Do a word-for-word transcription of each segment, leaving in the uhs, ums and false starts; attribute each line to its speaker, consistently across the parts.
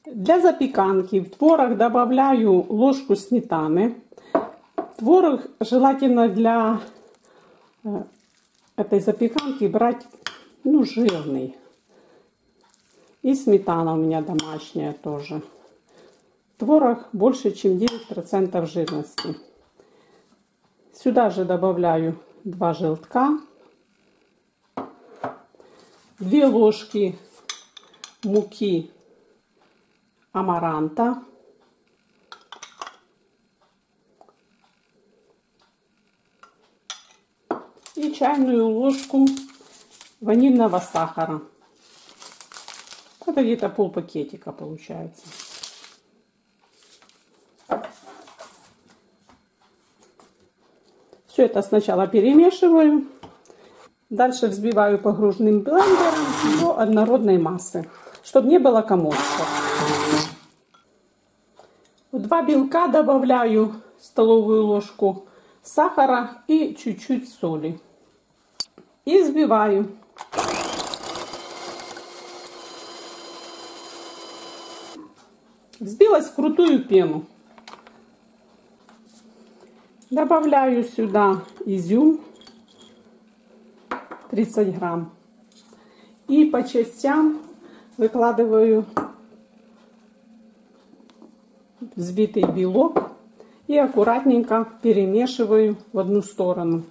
Speaker 1: Для запеканки в творог добавляю ложку сметаны. Творог желательно для этой запеканки брать ну, жирный. И сметана у меня домашняя тоже. Творог больше, чем девять процентов жирности. Сюда же добавляю два желтка, две ложки муки амаранта, и чайную ложку ванильного сахара. Это где-то пол пакетика получается. Все это сначала перемешиваю. Дальше взбиваю погружным блендером до однородной массы, чтобы не было комочков. В два белка добавляю столовую ложку сахара и чуть-чуть соли. И взбиваю. Взбилась в крутую пену. Добавляю сюда изюм тридцать грамм. И по частям выкладываю взбитый белок и аккуратненько перемешиваю в одну сторону.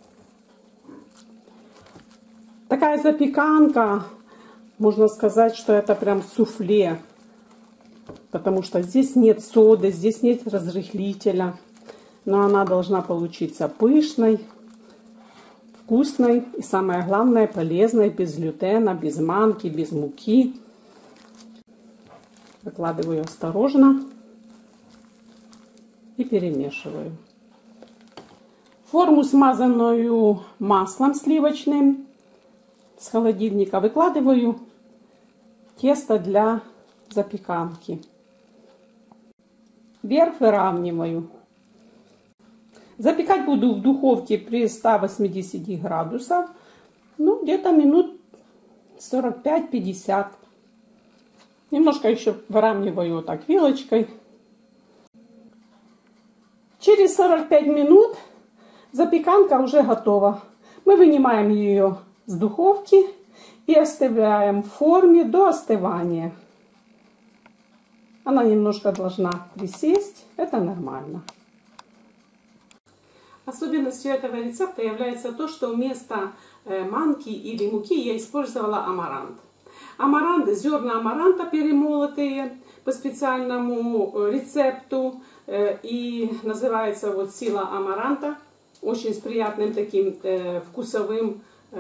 Speaker 1: Такая запеканка, можно сказать, что это прям суфле, потому что здесь нет соды, здесь нет разрыхлителя, но она должна получиться пышной, вкусной и, самое главное, полезной, без глютена, без манки, без муки. Выкладываю осторожно и перемешиваю. Форму, смазанную маслом сливочным с холодильника, выкладываю тесто для запеканки. Верх выравниваю. Запекать буду в духовке при ста восьмидесяти градусах, ну где-то минут сорок пять — пятьдесят. Немножко еще выравниваю вот так вилочкой. Через сорок пять минут запеканка уже готова. Мы вынимаем ее с духовки и оставляем в форме до остывания. Она немножко должна присесть, это нормально. Особенностью этого рецепта является то, что вместо манки или муки я использовала амарант. Амарант, зерна амаранта перемолотые по специальному рецепту, и называется вот сила амаранта, очень с приятным таким вкусовым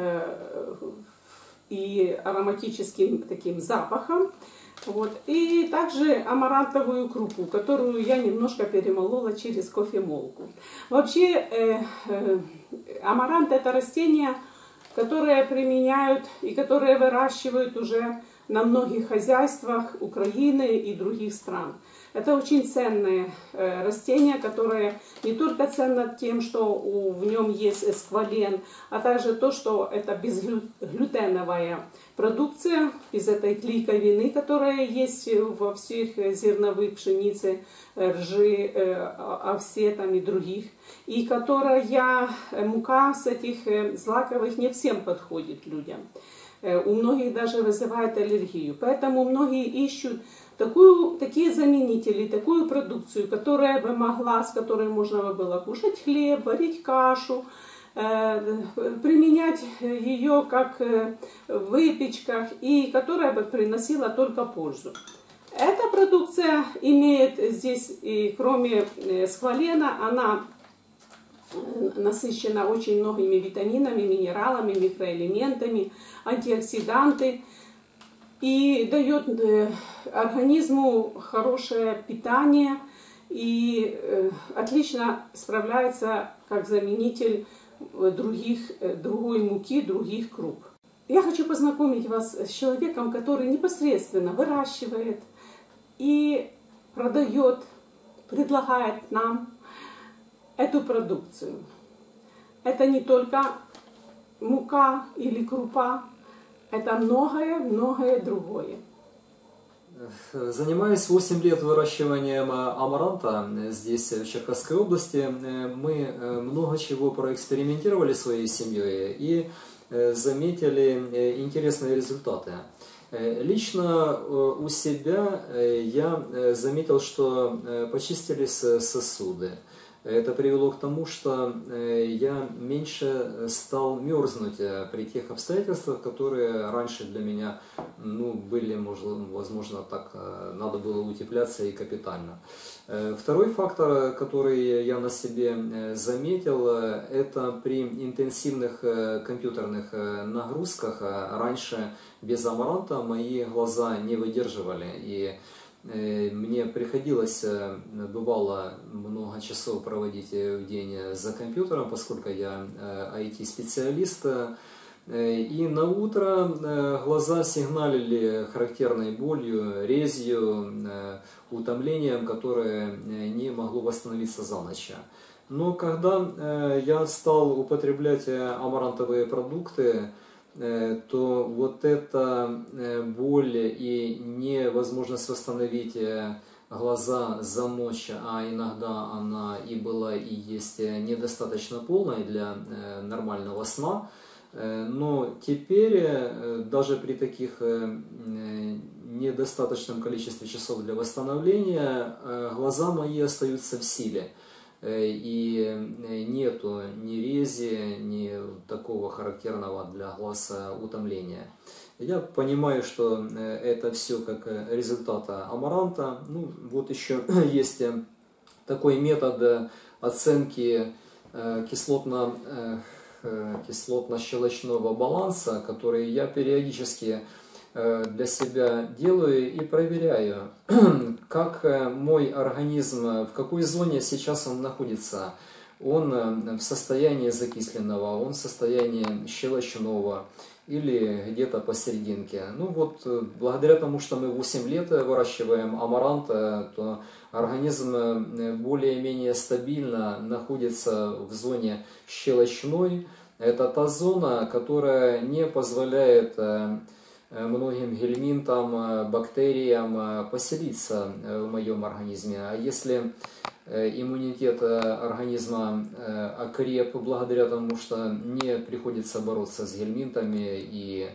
Speaker 1: и ароматическим таким запахом. Вот. И также амарантовую крупу, которую я немножко перемолола через кофемолку. Вообще э, э, амарант — это растение, которое применяют и которое выращивают уже на многих хозяйствах Украины и других стран. Это очень ценное э, растение, которое не только ценно тем, что у, в нем есть эсквален, а также то, что это безглютеновая продукция из этой клейковины, которая есть во всех зерновых, пшеницы, ржи, э, овсе там и других, и которая мука с этих э, злаковых не всем подходит людям. Э, у многих даже вызывает аллергию. Поэтому многие ищут Такую, такие заменители, такую продукцию, которая бы могла, с которой можно было кушать хлеб, варить кашу, э, применять ее как э, в выпечках, и которая бы приносила только пользу. Эта продукция имеет здесь, и кроме э, схвалена, она насыщена очень многими витаминами, минералами, микроэлементами, антиоксиданты. И дает э, организму хорошее питание и э, отлично справляется как заменитель других, э, другой муки, других круп. Я хочу познакомить вас с человеком, который непосредственно выращивает и продает, предлагает нам эту продукцию. Это не только мука или крупа, это многое-многое другое.
Speaker 2: Занимаясь восемь лет выращиванием амаранта здесь, в Черкасской области, мы много чего проэкспериментировали своей семьей и заметили интересные результаты. Лично у себя я заметил, что почистились сосуды. Это привело к тому, что я меньше стал мерзнуть при тех обстоятельствах, которые раньше для меня ну, были, возможно, так, надо было утепляться и капитально. Второй фактор, который я на себе заметил, это при интенсивных компьютерных нагрузках. Раньше без амаранта мои глаза не выдерживали, и мне приходилось, бывало, много часов проводить в день за компьютером, поскольку я ай ти-специалист. И на утро глаза сигналили характерной болью, резью, утомлением, которое не могло восстановиться за ночь. Но когда я стал употреблять амарантовые продукты, то вот эта боль и невозможность восстановить глаза за ночь, а иногда она и была и есть недостаточно полной для нормального сна, но теперь даже при таких недостаточном количестве часов для восстановления глаза мои остаются в силе. И нету ни рези, ни такого характерного для глаз утомления. Я понимаю, что это все как результат амаранта. Ну, вот еще есть такой метод оценки кислотно, кислотно-щелочного баланса, который я периодически для себя делаю и проверяю, как мой организм, в какой зоне сейчас он находится. Он в состоянии закисленного, он в состоянии щелочного или где-то посерединке. Ну вот, благодаря тому, что мы восемь лет выращиваем амарант, то организм более-менее стабильно находится в зоне щелочной. Это та зона, которая не позволяет многим гельминтам, бактериям поселиться в моем организме. А если иммунитет организма окреп благодаря тому, что не приходится бороться с гельминтами и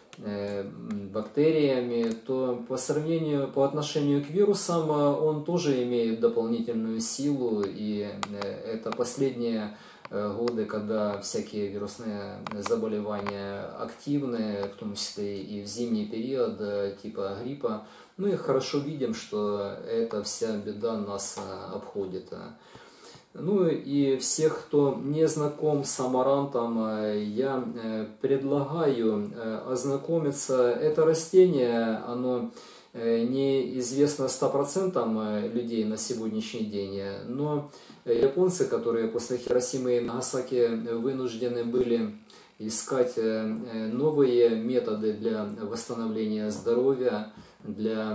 Speaker 2: бактериями, то по сравнению, по отношению к вирусам он тоже имеет дополнительную силу, и это последние годы, когда всякие вирусные заболевания активны, в том числе и в зимний период, типа гриппа, мы хорошо видим, что эта вся беда нас обходит. Ну и всех, кто не знаком с амарантом, я предлагаю ознакомиться. Это растение, оно неизвестно ста процентам людей на сегодняшний день, но японцы, которые после Хиросимы и Нагасаки вынуждены были искать новые методы для восстановления здоровья, для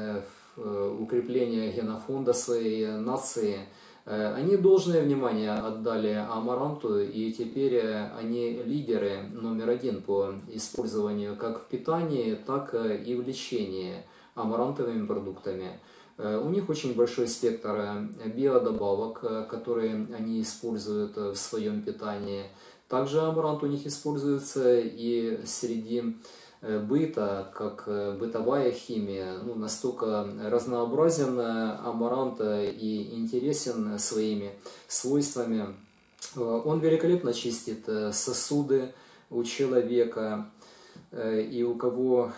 Speaker 2: укрепления генофонда своей нации, они должное внимание отдали амаранту, и теперь они лидеры номер один по использованию как в питании, так и в лечении амарантовыми продуктами. У них очень большой спектр биодобавок, которые они используют в своем питании. Также амарант у них используется и среди быта, как бытовая химия. Ну, настолько разнообразен амарант и интересен своими свойствами. Он великолепно чистит сосуды у человека, и у кого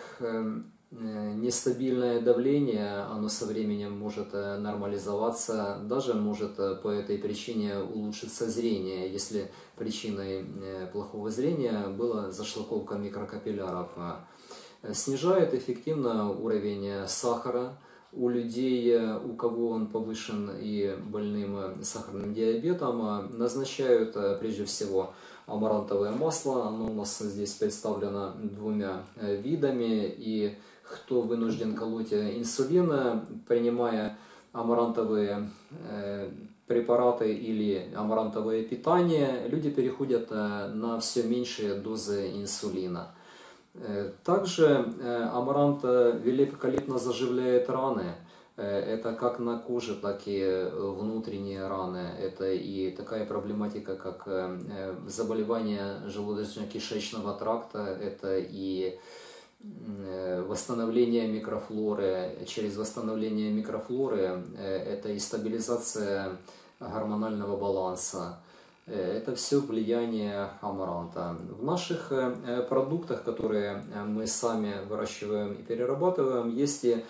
Speaker 2: нестабильное давление, оно со временем может нормализоваться, даже может по этой причине улучшиться зрение, если причиной плохого зрения была зашлаковка микрокапилляров. Снижает эффективно уровень сахара у людей, у кого он повышен и больным сахарным диабетом. Назначают прежде всего амарантовое масло, оно у нас здесь представлено двумя видами, и кто вынужден колоть инсулин, принимая амарантовые препараты или амарантовое питание, люди переходят на все меньшие дозы инсулина. Также амарант великолепно заживляет раны. Это как на коже, так и внутренние раны. Это и такая проблематика, как заболевание желудочно-кишечного тракта, это и восстановление микрофлоры. Через восстановление микрофлоры это и стабилизация гормонального баланса. Это все влияние амаранта. В наших продуктах, которые мы сами выращиваем и перерабатываем, есть и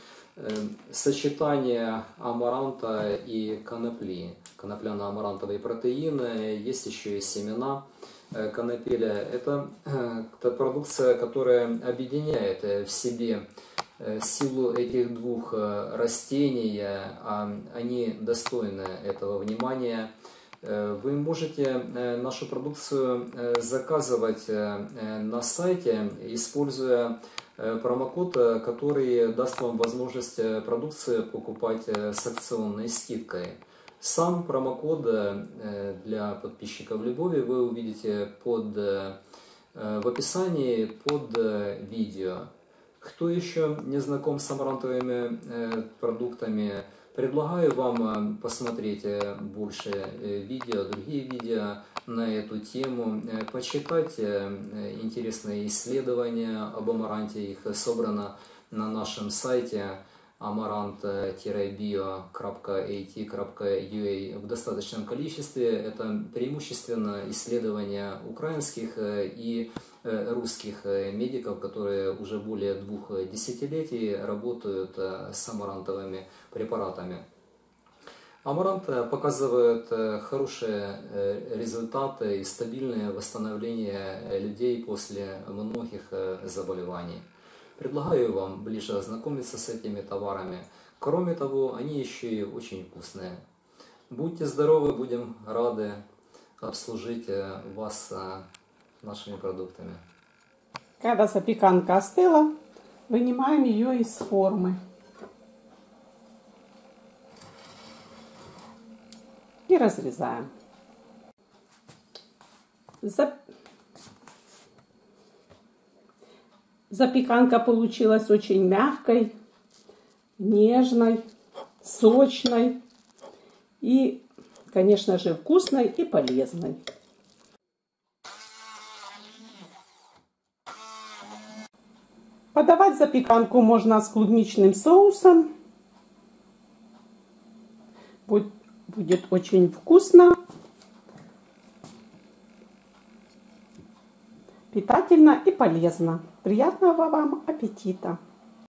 Speaker 2: сочетание амаранта и конопли, конопляно-амарантовые протеины, есть еще и семена конопеля. Это та продукция, которая объединяет в себе силу этих двух растений, они достойны этого внимания. Вы можете нашу продукцию заказывать на сайте, используя промокод, который даст вам возможность продукции покупать с акционной скидкой. Сам промокод для подписчиков Любови вы увидите под, в описании под видео. Кто еще не знаком с амарантовыми продуктами, предлагаю вам посмотреть больше видео, другие видео на эту тему, почитать интересные исследования об амаранте. Их собрано на нашем сайте амарант био точка эй ти точка ю эй в достаточном количестве. Это преимущественно исследования украинских и русских медиков, которые уже более двух десятилетий работают с амарантовыми препаратами. Амарант показывает хорошие результаты и стабильное восстановление людей после многих заболеваний. Предлагаю вам ближе ознакомиться с этими товарами. Кроме того, они еще и очень вкусные. Будьте здоровы, будем рады обслужить вас нашими продуктами.
Speaker 1: Когда запеканка остыла, вынимаем ее из формы. И разрезаем. Зап... Запеканка получилась очень мягкой, нежной, сочной и, конечно же, вкусной и полезной. Подавать запеканку можно с клубничным соусом. Будет очень вкусно, питательно и полезно. Приятного вам аппетита!